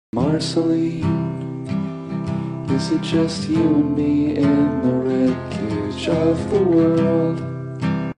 Marceline, is it just you and me in the wreckage of the world?